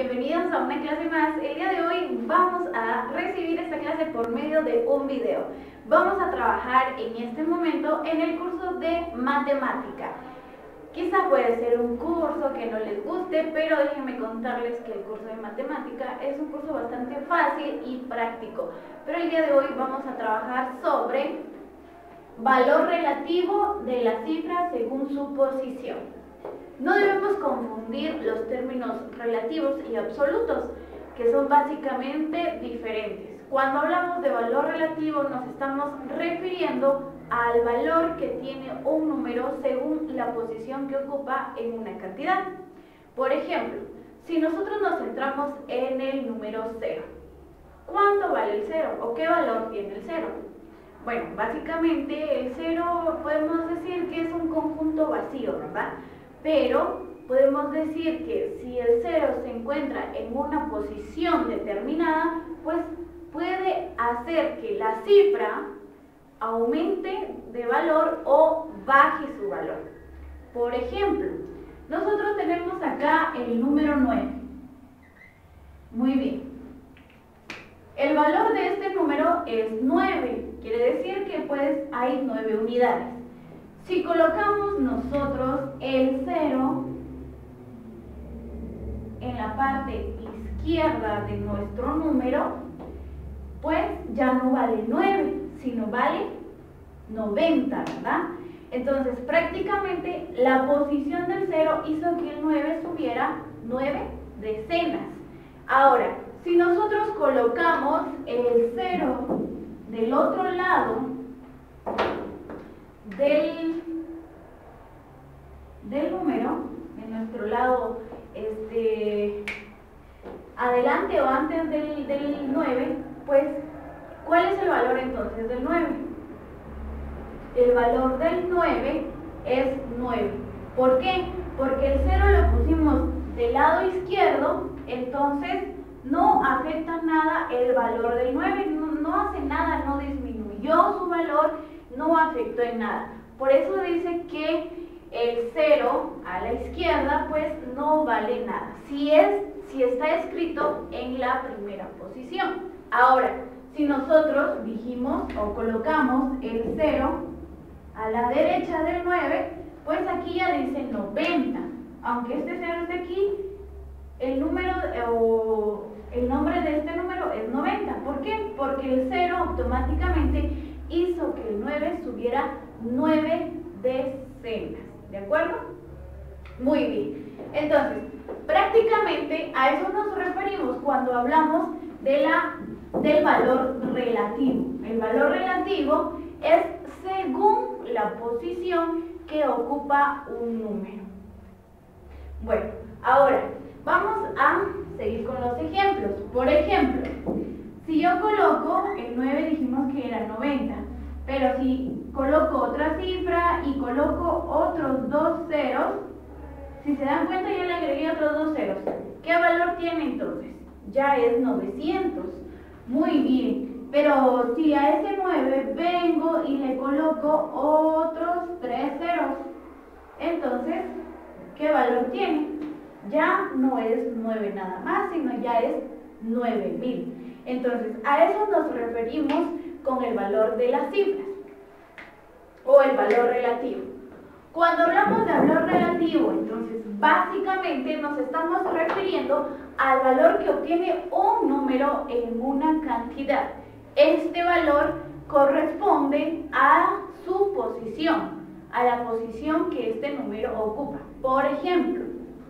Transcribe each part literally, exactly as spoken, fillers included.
bienvenidos a una clase más. El día de hoy vamos a recibir esta clase por medio de un video. Vamos a trabajar en este momento en el curso de matemática. Quizá puede ser un curso que no les guste, pero déjenme contarles que el curso de matemática es un curso bastante fácil y práctico. Pero el día de hoy vamos a trabajar sobre valor relativo de la cifra según su posición. No debemos confundir los términos relativos y absolutos, que son básicamente diferentes. Cuando hablamos de valor relativo nos estamos refiriendo al valor que tiene un número según la posición que ocupa en una cantidad. Por ejemplo, si nosotros nos centramos en el número cero, ¿cuánto vale el cero o qué valor tiene el cero? Bueno, básicamente el cero podemos decir que es un conjunto vacío, ¿verdad? Pero podemos decir que si el cero se encuentra en una posición determinada, pues puede hacer que la cifra aumente de valor o baje su valor. Por ejemplo, nosotros tenemos acá el número nueve. Muy bien. El valor de este número es nueve. Quiere decir que pues hay nueve unidades. Si colocamos nosotros el cero en la parte izquierda de nuestro número, pues ya no vale nueve, sino vale noventa, ¿verdad? Entonces prácticamente la posición del cero hizo que el nueve subiera nueve decenas. Ahora, si nosotros colocamos el cero del otro lado del, del número, en nuestro lado este, adelante o antes del, del nueve, pues, ¿cuál es el valor entonces del nueve? El valor del nueve es nueve. ¿Por qué? Porque el cero lo pusimos del lado izquierdo, entonces no afecta nada el valor del nueve, no, no hace nada, no disminuyó su valor, no afectó en nada. Por eso dice que el cero a la izquierda pues no vale nada, si, es, si está escrito en la primera posición. Ahora, si nosotros dijimos o colocamos el cero a la derecha del nueve, pues aquí ya dice noventa. Aunque este cero esté aquí, el número o el nombre de este número es noventa. ¿Por qué? Porque el cero automáticamente hizo que el nueve subiera nueve decenas. ¿De acuerdo? Muy bien. Entonces, prácticamente a eso nos referimos cuando hablamos de la, del valor relativo. El valor relativo es según la posición que ocupa un número. Bueno, ahora vamos a seguir con los ejemplos. Por ejemplo, si yo coloco el nueve, dijimos que era noventa, pero si coloco otra cifra y coloco otros dos ceros, si se dan cuenta yo le agregué otros dos ceros. ¿Qué valor tiene entonces? Ya es novecientos. Muy bien, pero si a ese nueve vengo y le coloco otros tres ceros, entonces, ¿qué valor tiene? Ya no es nueve nada más, sino ya es nueve mil. Entonces, a eso nos referimos con el valor de las cifras o el valor relativo. Cuando hablamos de valor relativo, entonces básicamente nos estamos refiriendo al valor que obtiene un número en una cantidad. Este valor corresponde a su posición, a la posición que este número ocupa. Por ejemplo,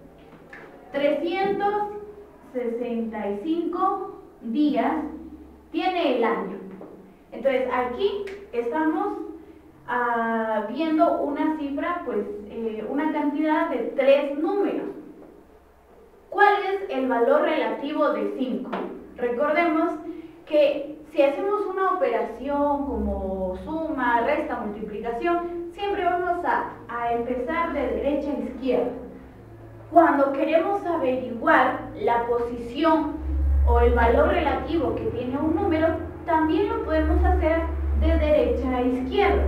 trescientos sesenta y cinco días tiene el año. Entonces aquí estamos uh, viendo una cifra, pues eh, una cantidad de tres números. ¿Cuál es el valor relativo de cinco? Recordemos que si hacemos una operación como suma, resta, multiplicación, siempre vamos a, a empezar de derecha a izquierda. Cuando queremos averiguar la posición o el valor relativo que tiene un número, también lo podemos hacer de derecha a izquierda.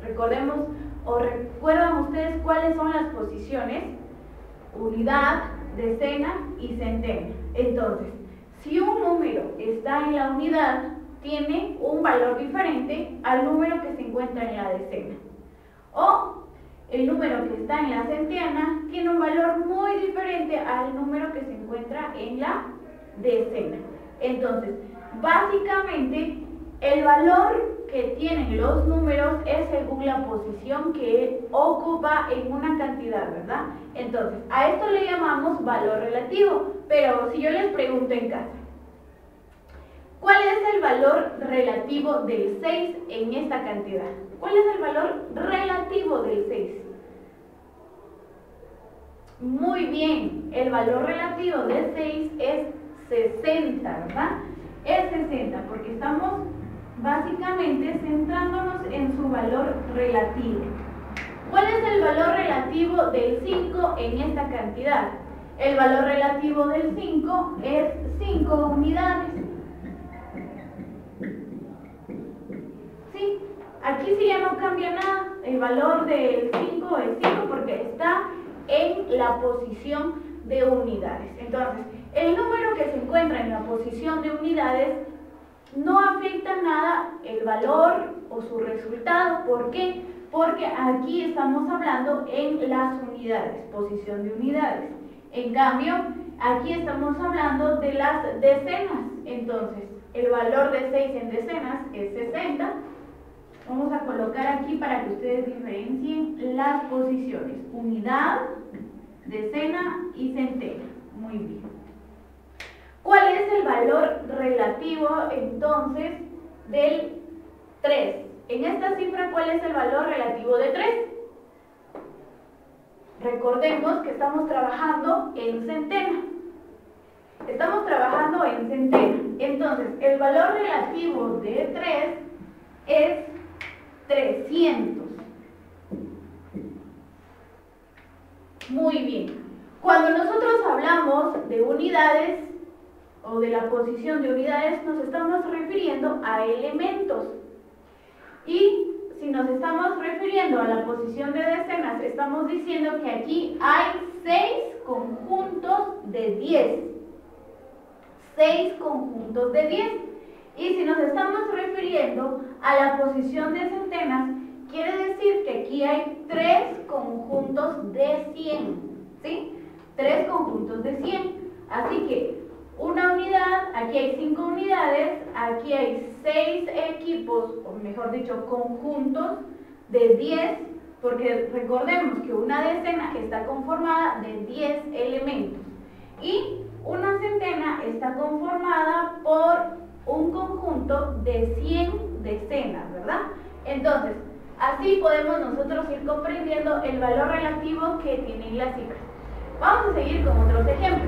Recordemos o recuerdan ustedes cuáles son las posiciones: unidad, decena y centena. Entonces, si un número está en la unidad, tiene un valor diferente al número que se encuentra en la decena. O el número que está en la centena tiene un valor muy diferente al número que se encuentra en la decena. Entonces, básicamente, el valor que tienen los números es según la posición que ocupa en una cantidad, ¿verdad? Entonces, a esto le llamamos valor relativo. Pero si yo les pregunto en casa, ¿cuál es el valor relativo del seis en esta cantidad? ¿Cuál es el valor relativo del seis? Muy bien, el valor relativo del seis es sesenta, ¿verdad? Es sesenta, porque estamos básicamente centrándonos en su valor relativo. ¿Cuál es el valor relativo del cinco en esta cantidad? El valor relativo del cinco es cinco unidades. ¿Sí? Aquí sí ya no cambia nada. El valor del cinco es cinco porque está en la posición de unidades. Entonces, el número que se encuentra en la posición de unidades no afecta nada el valor o su resultado. ¿Por qué? Porque aquí estamos hablando en las unidades, posición de unidades. En cambio, aquí estamos hablando de las decenas. Entonces, el valor de seis en decenas es sesenta. Vamos a colocar aquí para que ustedes diferencien las posiciones. Unidad, decena y centena. Muy bien. ¿Cuál es el valor relativo entonces del tres? En esta cifra, ¿cuál es el valor relativo de tres? Recordemos que estamos trabajando en centena. Estamos trabajando en centena. Entonces, el valor relativo de tres es trescientos. Muy bien. Cuando nosotros hablamos de unidades o de la posición de unidades, nos estamos refiriendo a elementos. Y si nos estamos refiriendo a la posición de decenas, estamos diciendo que aquí hay seis conjuntos de diez. seis conjuntos de diez. Y si nos estamos refiriendo a la posición de centenas, quiere decir que aquí hay tres conjuntos de cien. ¿Sí? tres conjuntos de cien. Así que una unidad, aquí hay cinco unidades, aquí hay seis equipos, o mejor dicho, conjuntos de diez, porque recordemos que una decena está conformada de diez elementos y una centena está conformada por un conjunto de cien decenas, ¿verdad? Entonces, así podemos nosotros ir comprendiendo el valor relativo que tienen las cifras. Vamos a seguir con otros ejemplos.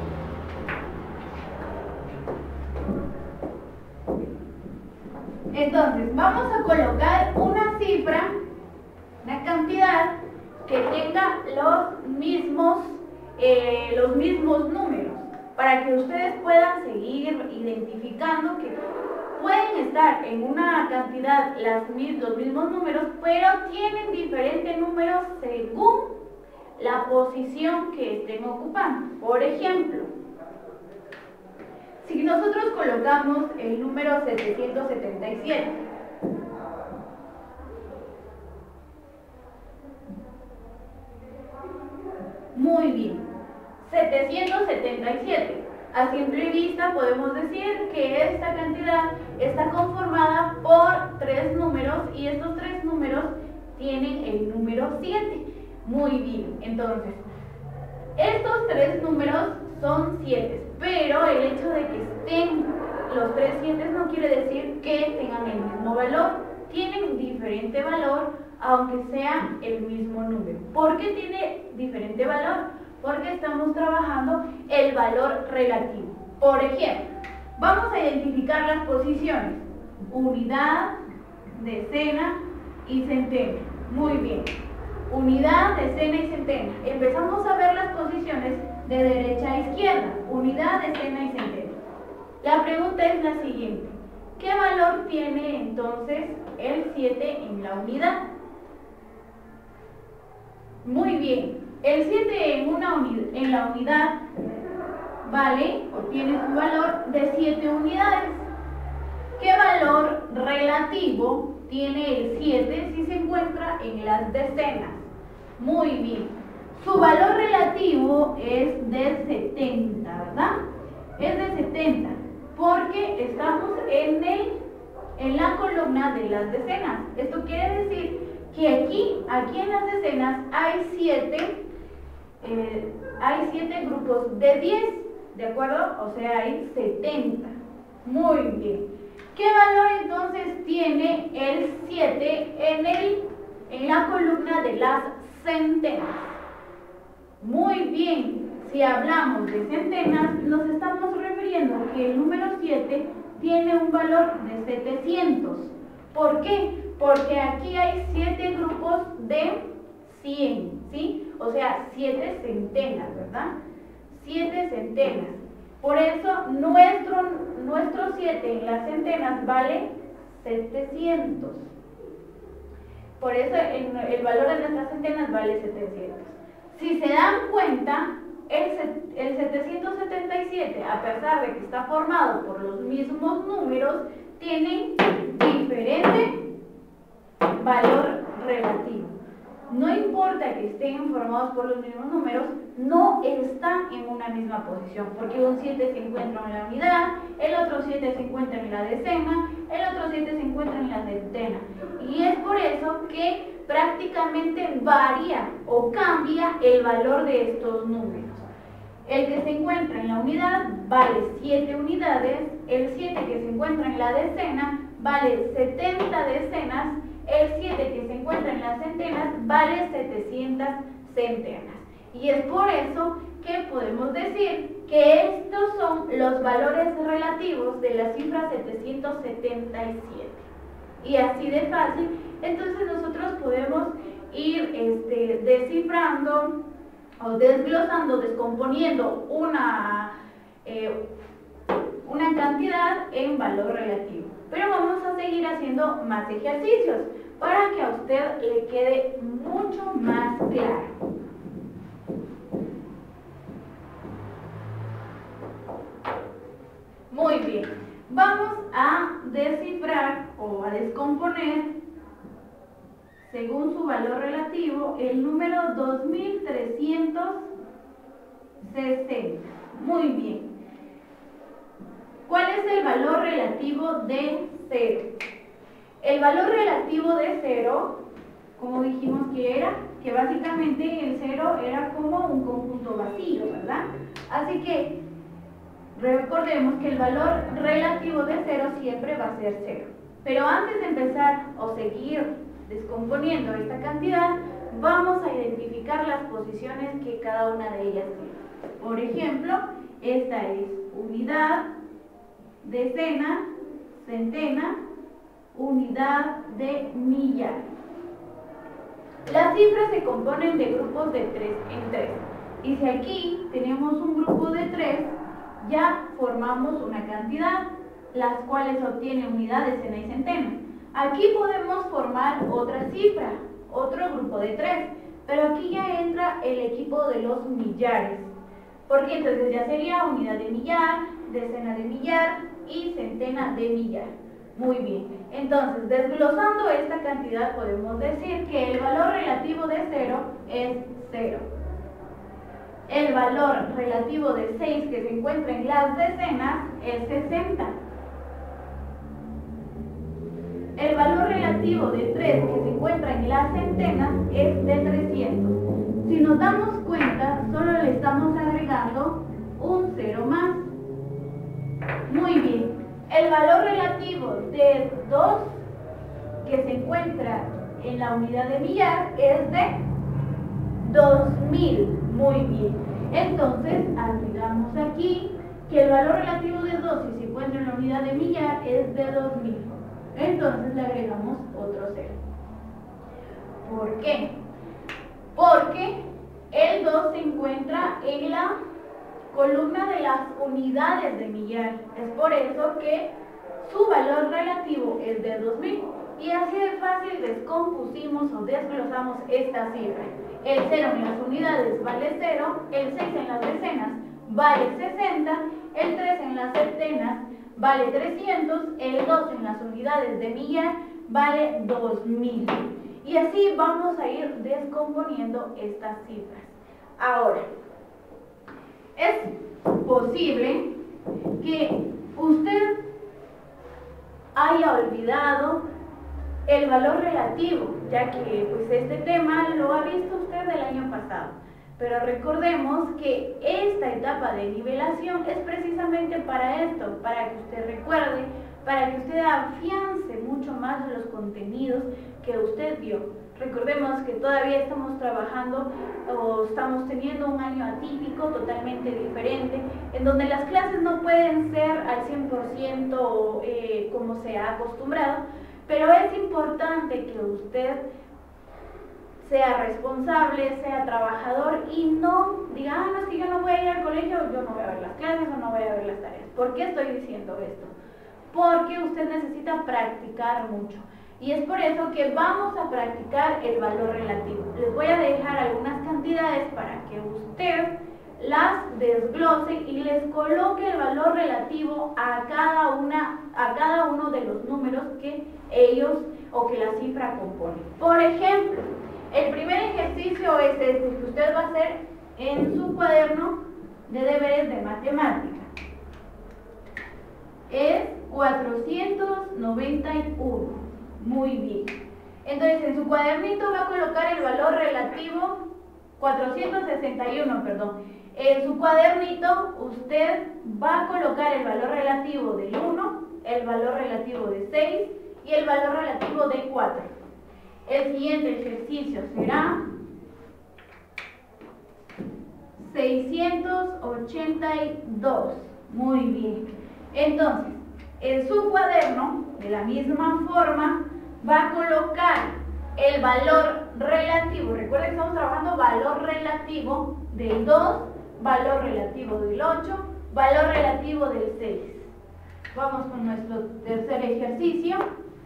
Entonces, vamos a colocar una cifra, una cantidad que tenga los mismos, eh, los mismos números, para que ustedes puedan seguir identificando que pueden estar en una cantidad las, los mismos números, pero tienen diferentes números según la posición que estén ocupando. Por ejemplo, si nosotros colocamos el número setecientos setenta y siete, muy bien, setecientos setenta y siete, a simple vista podemos decir que esta cantidad está conformada por tres números y estos tres números tienen el número siete. Muy bien, entonces, estos tres números son siete, pero el hecho de que estén los tres siete no quiere decir que tengan el mismo valor. Tienen diferente valor, aunque sea el mismo número. ¿Por qué tiene diferente valor? Porque estamos trabajando el valor relativo. Por ejemplo, vamos a identificar las posiciones: unidad, decena y centena. Muy bien. Unidad, decena y centena. Empezamos a ver las posiciones de derecha a izquierda. Unidad, decena y centena. La pregunta es la siguiente: ¿qué valor tiene entonces el siete en la unidad? Muy bien. El siete en, una unidad, en la unidad, vale, obtiene un valor de siete unidades. ¿Qué valor relativo tiene el siete si se encuentra en las decenas? Muy bien. Su valor relativo es de setenta, ¿verdad? Es de setenta, porque estamos en, el, en la columna de las decenas. Esto quiere decir que aquí, aquí en las decenas hay siete, eh, hay siete grupos de diez, ¿de acuerdo? O sea, hay setenta. Muy bien. ¿Qué valor entonces tiene el siete en, el, en la columna de las centenas? Muy bien, si hablamos de centenas, nos estamos refiriendo a que el número siete tiene un valor de setecientos. ¿Por qué? Porque aquí hay siete grupos de cien, ¿sí? O sea, siete centenas, ¿verdad? siete centenas. Por eso nuestro, nuestro siete en las centenas vale setecientos. Por eso el, el valor de nuestras centenas vale setecientos. Si se dan cuenta, el, el setecientos setenta y siete, a pesar de que está formado por los mismos números, tiene diferente valor relativo. No importa que estén formados por los mismos números, no están en una misma posición, porque un siete se encuentra en la unidad, el otro siete se encuentra en la decena, el otro siete se encuentra en la centena. Y es por eso que prácticamente varía o cambia el valor de estos números. El que se encuentra en la unidad vale siete unidades, el siete que se encuentra en la decena vale setenta decenas, el siete que se encuentra en las centenas vale setecientas centenas. Y es por eso que podemos decir que estos son los valores relativos de la cifra setecientos setenta y siete. Y así de fácil, entonces nosotros podemos ir este, descifrando o desglosando, descomponiendo una, eh, una cantidad en valor relativo. Pero vamos a seguir haciendo más ejercicios para que a usted le quede mucho más claro. Muy bien, vamos a descifrar o a descomponer según su valor relativo el número dos mil trescientos sesenta. Muy bien. ¿Cuál es el valor relativo de cero? El valor relativo de cero, como dijimos que era, que básicamente el cero era como un conjunto vacío, ¿verdad? Así que recordemos que el valor relativo de cero siempre va a ser cero. Pero antes de empezar o seguir descomponiendo esta cantidad, vamos a identificar las posiciones que cada una de ellas tiene. Por ejemplo, esta es unidad, decena, centena, unidad de millar. Las cifras se componen de grupos de tres en tres. Y si aquí tenemos un grupo de tres, ya formamos una cantidad, las cuales obtienen unidad, decena y centena. Aquí podemos formar otra cifra, otro grupo de tres, pero aquí ya entra el equipo de los millares, porque entonces ya sería unidad de millar, decena de millar y centena de millar. Muy bien, entonces desglosando esta cantidad podemos decir que el valor relativo de cero es cero. El valor relativo de seis que se encuentra en las decenas es sesenta. El valor relativo de tres que se encuentra en las centenas es de trescientos. Si nos damos cuenta, solo le estamos agregando un cero más. Muy bien. El valor relativo de dos que se encuentra en la unidad de millar es de dos mil. Muy bien. Entonces, agregamos aquí que el valor relativo de dos si se encuentra en la unidad de millar es de dos mil. Entonces le agregamos otro cero. ¿Por qué? Porque el dos se encuentra en la columna de las unidades de millar. Es por eso que su valor relativo es de dos mil. Y así de fácil descompusimos o desglosamos esta cifra. el cero en las unidades vale cero, el seis en las decenas vale sesenta, el tres en las centenas vale trescientos, el dos en las unidades de millar vale dos mil. Y así vamos a ir descomponiendo estas cifras. Ahora, es posible que usted haya olvidado el valor relativo, ya que pues este tema lo ha visto usted el año pasado. Pero recordemos que esta etapa de nivelación es precisamente para esto, para que usted recuerde, para que usted afiance mucho más los contenidos que usted vio. Recordemos que todavía estamos trabajando o estamos teniendo un año atípico, totalmente diferente, en donde las clases no pueden ser al cien por ciento eh, como se ha acostumbrado, pero es importante que usted sea responsable, sea trabajador y no diga, ah, no, es que yo no voy a ir al colegio, yo no voy a ver las clases o no voy a ver las tareas. ¿Por qué estoy diciendo esto? Porque usted necesita practicar mucho. Y es por eso que vamos a practicar el valor relativo. Les voy a dejar algunas cantidades para que usted las desglose y les coloque el valor relativo a cada, una, a cada uno de los números que ellos o que la cifra compone. Por ejemplo, el primer ejercicio es este que usted va a hacer en su cuaderno de deberes de matemática. Es cuatrocientos noventa y uno. Muy bien. Entonces, en su cuadernito va a colocar el valor relativo, cuatrocientos sesenta y uno, perdón. En su cuadernito usted va a colocar el valor relativo del uno, el valor relativo de seis y el valor relativo de cuatro. El siguiente ejercicio será seiscientos ochenta y dos. Muy bien. Entonces, en su cuaderno, de la misma forma, va a colocar el valor relativo. Recuerden que estamos trabajando valor relativo del dos, valor relativo del ocho, valor relativo del seis. Vamos con nuestro tercer ejercicio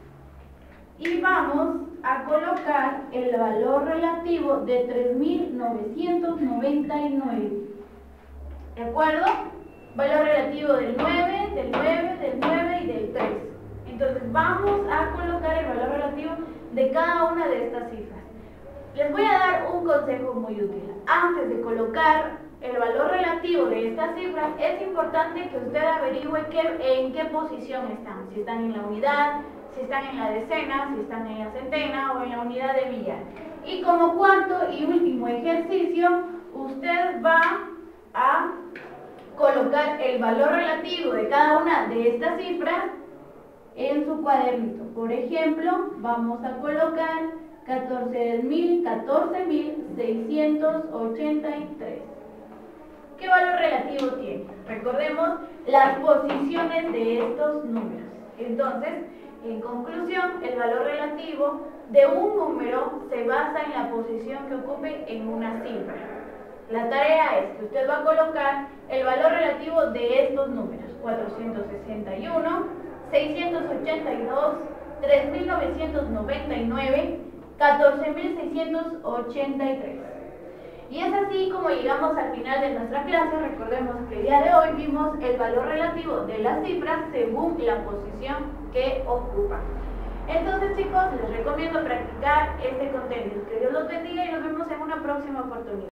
y vamos a colocar el valor relativo de tres mil novecientos noventa y nueve. ¿De acuerdo? Valor relativo del nueve, del nueve, del nueve y del tres. Entonces vamos a colocar el valor relativo de cada una de estas cifras. Les voy a dar un consejo muy útil. Antes de colocar el valor relativo de estas cifras, es importante que usted averigüe qué, en qué posición están. Si están en la unidad, si están en la decena, si están en la centena o en la unidad de millar. Y como cuarto y último ejercicio, usted va a colocar el valor relativo de cada una de estas cifras en su cuadernito. Por ejemplo, vamos a colocar catorce mil seiscientos ochenta y tres. ¿Qué valor relativo tiene? Recordemos las posiciones de estos números. Entonces, en conclusión, el valor relativo de un número se basa en la posición que ocupe en una cifra. La tarea es que usted va a colocar el valor relativo de estos números: cuatrocientos sesenta y uno, seiscientos ochenta y dos, tres mil novecientos noventa y nueve, catorce mil seiscientos ochenta y tres. Y es así como llegamos al final de nuestra clase. Recordemos que el día de hoy vimos el valor relativo de las cifras según la posición que ocupan. Entonces, chicos, les recomiendo practicar este contenido. Que Dios los bendiga y nos vemos en una próxima oportunidad.